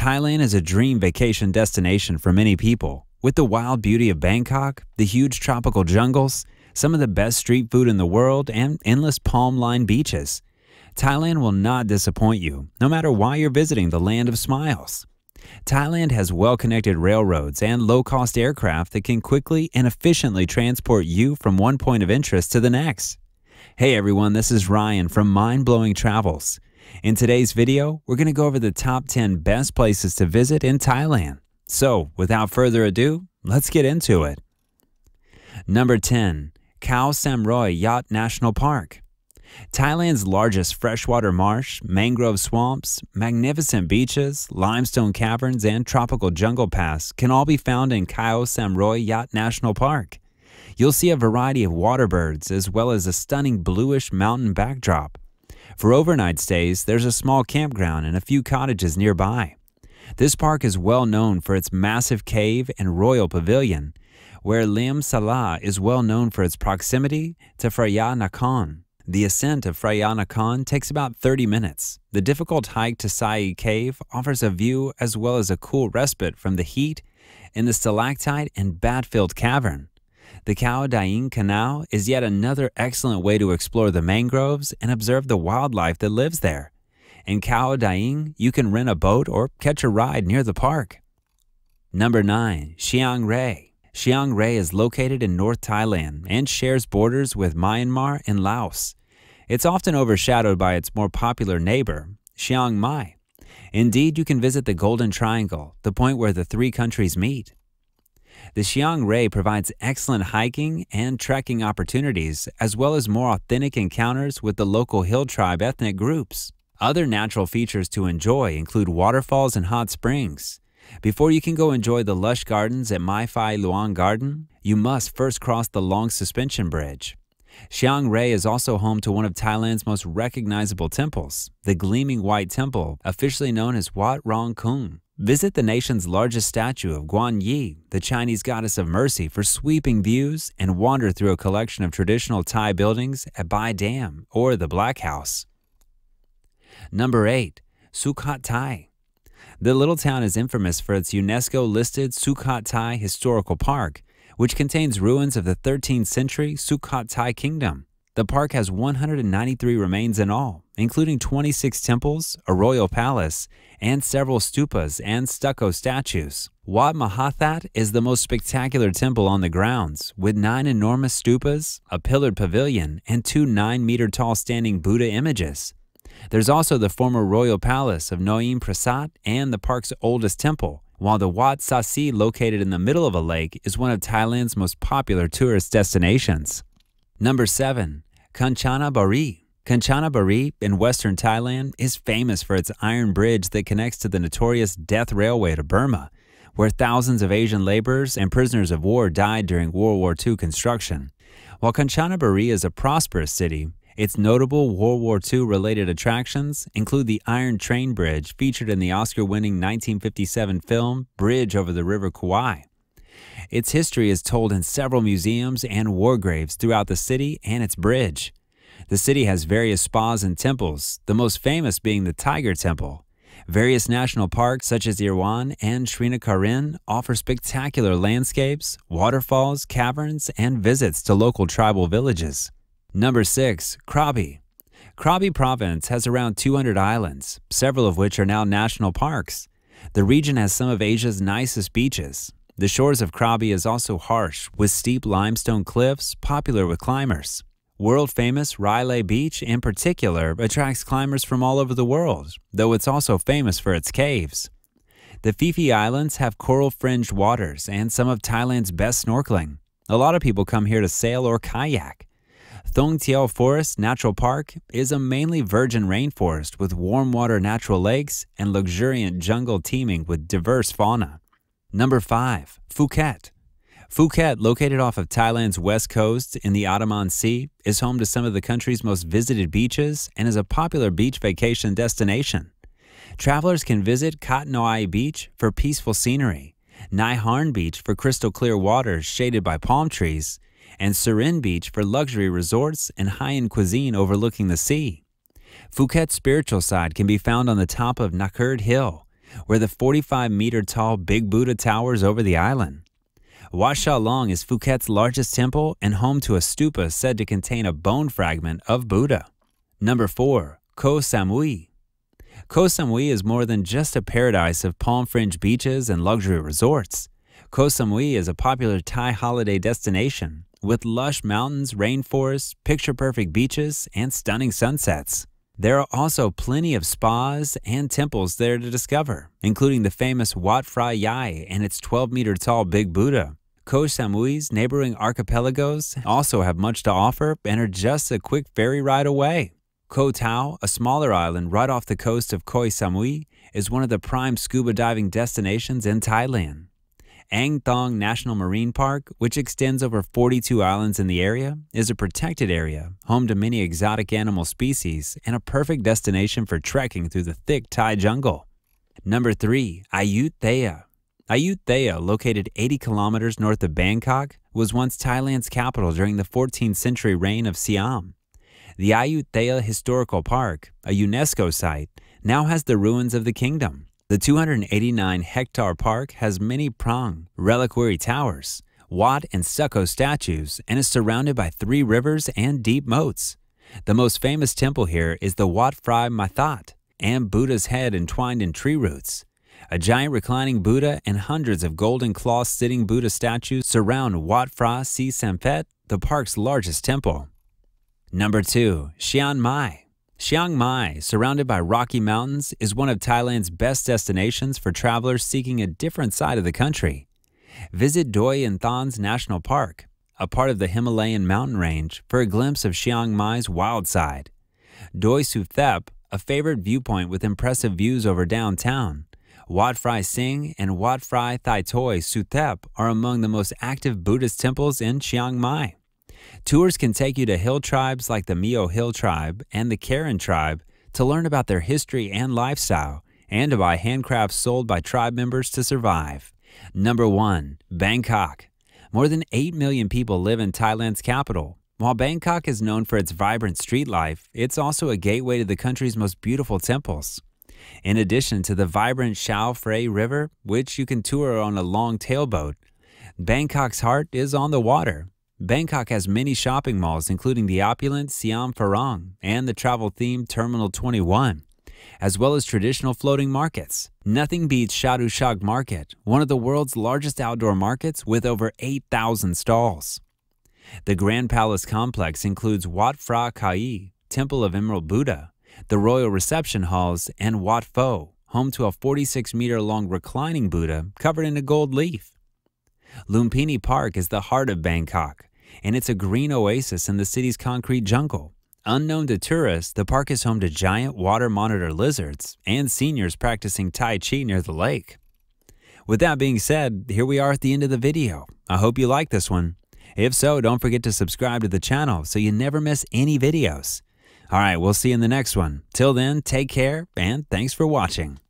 Thailand is a dream vacation destination for many people. With the wild beauty of Bangkok, the huge tropical jungles, some of the best street food in the world, and endless palm-lined beaches, Thailand will not disappoint you, no matter why you're visiting the land of smiles. Thailand has well-connected railroads and low-cost aircraft that can quickly and efficiently transport you from one point of interest to the next. Hey everyone, this is Ryan from Mind Blowing Travels. In today's video, we're going to go over the top 10 best places to visit in Thailand. So, without further ado, let's get into it. Number 10. Koh Samui Yacht National Park. Thailand's largest freshwater marsh, mangrove swamps, magnificent beaches, limestone caverns, and tropical jungle paths can all be found in Koh Samui Yacht National Park. You'll see a variety of water birds as well as a stunning bluish mountain backdrop. For overnight stays, there's a small campground and a few cottages nearby. This park is well known for its massive cave and royal pavilion, where Lim Sala is well known for its proximity to Phra Nakhon. The ascent of Phra Nakhon takes about 30 minutes. The difficult hike to Sai Cave offers a view as well as a cool respite from the heat in the stalactite and bat-filled cavern. The Khao Daing Canal is yet another excellent way to explore the mangroves and observe the wildlife that lives there. In Khao Daing, you can rent a boat or catch a ride near the park. Number 9. Chiang Rai. Chiang Rai is located in North Thailand and shares borders with Myanmar and Laos. It's often overshadowed by its more popular neighbor, Chiang Mai. Indeed, you can visit the Golden Triangle, the point where the three countries meet. The Chiang Rai provides excellent hiking and trekking opportunities, as well as more authentic encounters with the local hill tribe ethnic groups. Other natural features to enjoy include waterfalls and hot springs. Before you can go enjoy the lush gardens at Mai Phai Luang Garden, you must first cross the long suspension bridge. Chiang Rai is also home to one of Thailand's most recognizable temples, the Gleaming White Temple, officially known as Wat Rong Khun. Visit the nation's largest statue of Guan Yi, the Chinese goddess of mercy, for sweeping views and wander through a collection of traditional Thai buildings at Bai Dam or the Black House. Number 8. Sukhothai. The little town is infamous for its UNESCO-listed Sukhothai Historical Park, which contains ruins of the 13th century Sukhothai Kingdom. The park has 193 remains in all, including 26 temples, a royal palace, and several stupas and stucco statues. Wat Mahathat is the most spectacular temple on the grounds, with 9 enormous stupas, a pillared pavilion, and 2 9-meter-tall standing Buddha images. There's also the former royal palace of Noim Prasat and the park's oldest temple, while the Wat Sasi, located in the middle of a lake, is one of Thailand's most popular tourist destinations. Number 7. Kanchanaburi. Kanchanaburi in western Thailand is famous for its iron bridge that connects to the notorious Death Railway to Burma, where thousands of Asian laborers and prisoners of war died during World War II construction. While Kanchanaburi is a prosperous city, its notable World War II-related attractions include the Iron Train Bridge featured in the Oscar-winning 1957 film Bridge over the River Kwai. Its history is told in several museums and war graves throughout the city and its bridge. The city has various spas and temples, the most famous being the Tiger Temple. Various national parks such as Irwan and Srinakarin offer spectacular landscapes, waterfalls, caverns, and visits to local tribal villages. Number 6. Krabi. Krabi province has around 200 islands, several of which are now national parks. The region has some of Asia's nicest beaches. The shores of Krabi is also harsh, with steep limestone cliffs popular with climbers. World-famous Rai Beach in particular attracts climbers from all over the world, though it's also famous for its caves. The Phi Phi Islands have coral-fringed waters and some of Thailand's best snorkeling. A lot of people come here to sail or kayak. Thong Tiao Forest Natural Park is a mainly virgin rainforest with warm water natural lakes and luxuriant jungle teeming with diverse fauna. Number 5. Phuket. Phuket, located off of Thailand's west coast in the Andaman Sea, is home to some of the country's most visited beaches and is a popular beach vacation destination. Travelers can visit Koh Samui Beach for peaceful scenery, Nai Harn Beach for crystal clear waters shaded by palm trees, and Surin Beach for luxury resorts and high-end cuisine overlooking the sea. Phuket's spiritual side can be found on the top of Nakhurd Hill, where the 45-meter-tall Big Buddha towers over the island. Wat Sha Long is Phuket's largest temple and home to a stupa said to contain a bone fragment of Buddha. Number 4. Koh Samui. Koh Samui is more than just a paradise of palm-fringed beaches and luxury resorts. Koh Samui is a popular Thai holiday destination with lush mountains, rainforests, picture-perfect beaches, and stunning sunsets. There are also plenty of spas and temples there to discover, including the famous Wat Phra Yai and its 12-meter-tall Big Buddha. Koh Samui's neighboring archipelagos also have much to offer and are just a quick ferry ride away. Koh Tao, a smaller island right off the coast of Koh Samui, is one of the prime scuba diving destinations in Thailand. Ang Thong National Marine Park, which extends over 42 islands in the area, is a protected area, home to many exotic animal species, and a perfect destination for trekking through the thick Thai jungle. Number 3. Ayutthaya. Ayutthaya, located 80 kilometers north of Bangkok, was once Thailand's capital during the 14th century reign of Siam. The Ayutthaya Historical Park, a UNESCO site, now has the ruins of the kingdom. The 289-hectare park has many prang, reliquary towers, Wat and Sukho statues, and is surrounded by 3 rivers and deep moats. The most famous temple here is the Wat Phra Mathat, and Buddha's head entwined in tree roots. A giant reclining Buddha and hundreds of golden cloth sitting Buddha statues surround Wat Phra Si Samphet, the park's largest temple. Number 2. Chian Mai. Chiang Mai, surrounded by Rocky Mountains, is one of Thailand's best destinations for travelers seeking a different side of the country. Visit Doi An Thon's National Park, a part of the Himalayan mountain range, for a glimpse of Chiang Mai's wild side. Doi Suthep, a favorite viewpoint with impressive views over downtown. Wat Phra Singh and Wat Phra Thai Toi Suthep are among the most active Buddhist temples in Chiang Mai. Tours can take you to hill tribes like the Mio Hill Tribe and the Karen Tribe to learn about their history and lifestyle, and to buy handcrafts sold by tribe members to survive. Number 1. Bangkok. More than 8 million people live in Thailand's capital. While Bangkok is known for its vibrant street life, it's also a gateway to the country's most beautiful temples. In addition to the vibrant Chao Phraya River, which you can tour on a long tailboat, Bangkok's heart is on the water. Bangkok has many shopping malls, including the opulent Siam Pharong and the travel-themed Terminal 21, as well as traditional floating markets. Nothing beats Charushag Market, one of the world's largest outdoor markets with over 8,000 stalls. The Grand Palace complex includes Wat Phra Khai, Temple of Emerald Buddha, the Royal Reception Halls, and Wat Pho, home to a 46-meter-long reclining Buddha covered in a gold leaf. Lumpini Park is the heart of Bangkok, and it's a green oasis in the city's concrete jungle. Unknown to tourists, the park is home to giant water monitor lizards and seniors practicing Tai Chi near the lake. With that being said, here we are at the end of the video. I hope you like this one. If so, don't forget to subscribe to the channel so you never miss any videos. Alright, we'll see you in the next one. Till then, take care, and thanks for watching.